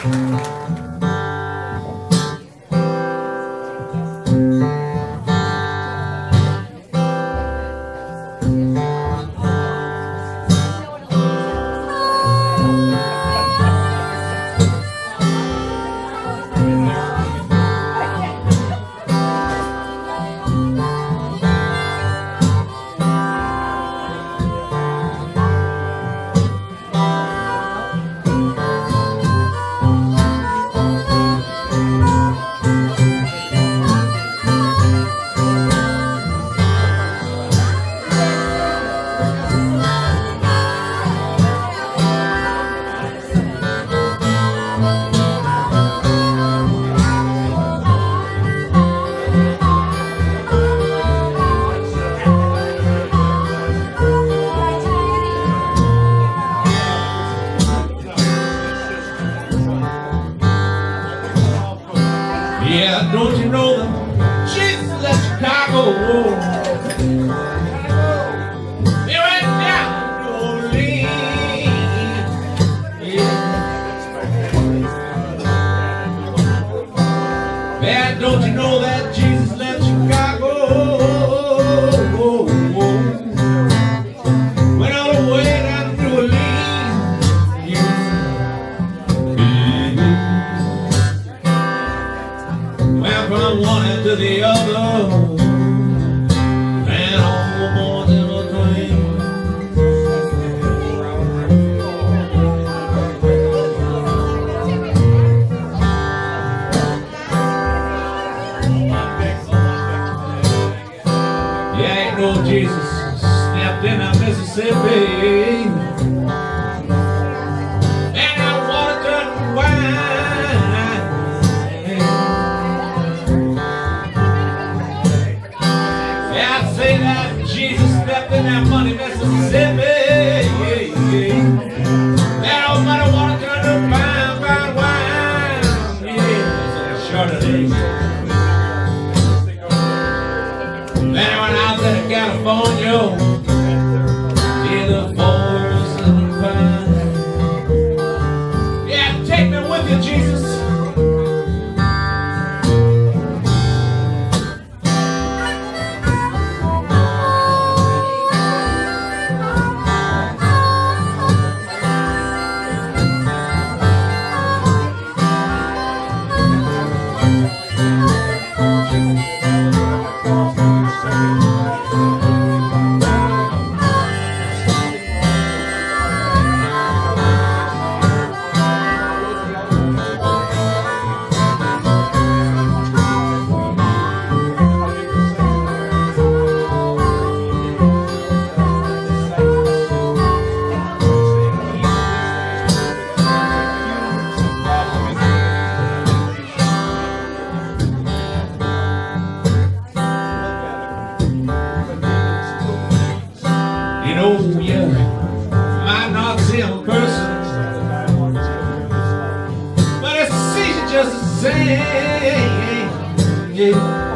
Yeah, don't you know that Jesus left Chicago? He went down to Orleans. Yeah, don't you know that Jesus left Chicago? Went all the way down to New Orleans. From one end to the other, ran on more than a train. Yeah, ain't no Jesus snapped in a Mississippi, and I water turned wine. Say that Jesus stepped in that money Mississippi. That old money water turned to fine, fine wine. Yeah, Chardonnay. Then I went out there to California, see the forest and the pine. Yeah, take me with you, Jesus. You know, you might not see him in person, but I see you just the same. Yeah.